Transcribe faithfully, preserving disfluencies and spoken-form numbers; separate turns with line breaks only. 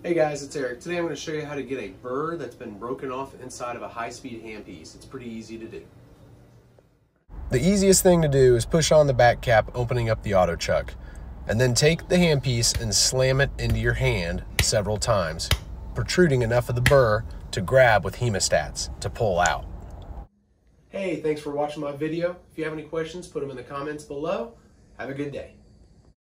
Hey guys, it's Eric. Today I'm going to show you how to get a burr that's been broken off inside of a high-speed handpiece. It's pretty easy to do. The easiest thing to do is push on the back cap, opening up the auto chuck, and then take the handpiece and slam it into your hand several times, protruding enough of the burr to grab with hemostats to pull out. Hey, thanks for watching my video. If you have any questions, put them in the comments below. Have a good day.